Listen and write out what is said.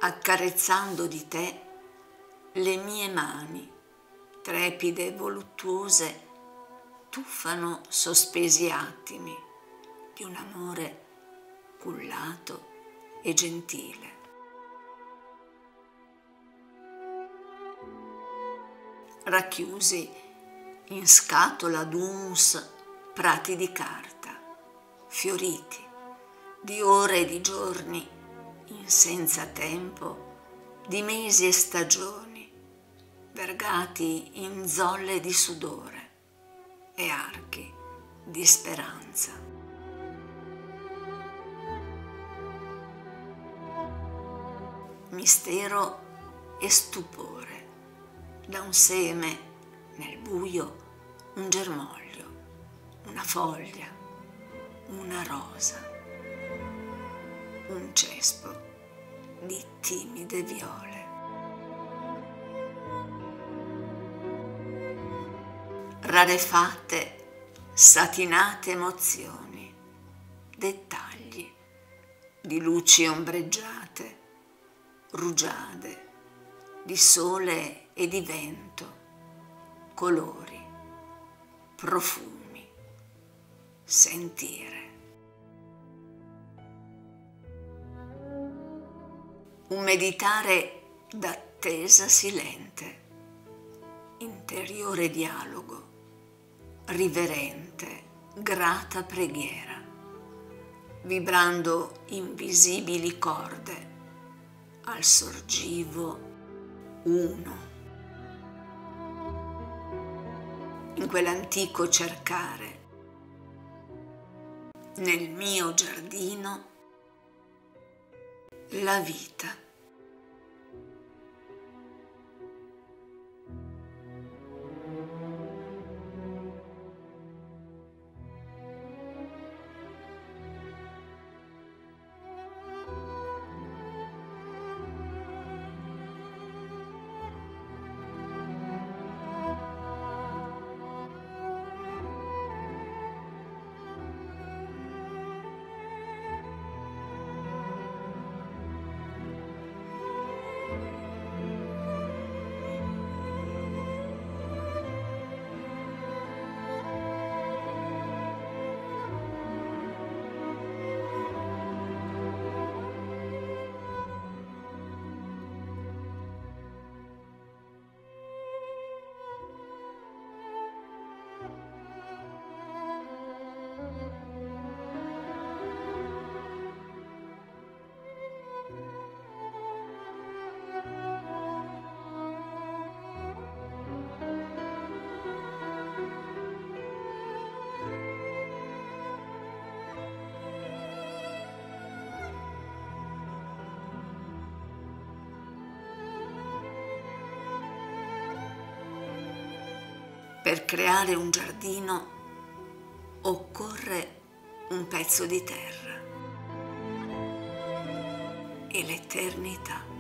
accarezzando di te le mie mani, trepide e voluttuose, tuffano sospesi attimi di un amore cullato e gentile. Racchiusi in scatola d'humus prati di carta, fioriti di ore e di giorni, in senza tempo, di mesi e stagioni, vergati in zolle di sudore e archi di speranza. Mistero e stupore, da un seme nel buio un germoglio, una foglia, una rosa, un cespo di timide viole. Rarefatte, satinate emozioni, dettagli di luci ombreggiate, rugiade di sole e di vento, colori, profumi, sentire. Un meditare d'attesa silente, interiore dialogo, riverente, grata preghiera, vibrando invisibili corde al sorgivo uno. In quell'antico cercare, nel mio giardino, la vita. Per creare un giardino occorre un pezzo di terra e l'eternità.